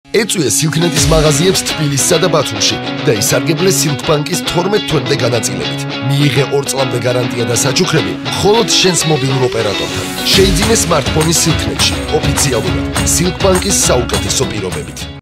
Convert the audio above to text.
ეწვია Silknet-ის მაღაზიებს თბილისსა და ბათუმში და ისარგებლე Silkbank-ის 12 თვემდე განაწილებით. მიიღე 2 წლამდე გარანტია და საჩუქრები მხოლოდ შენს მობილურ ოპერატორთან. შეიძინე smartphone-ი Silknet-ში ოფიციალურად Silkbank-ის საუკეთესო პირობებით.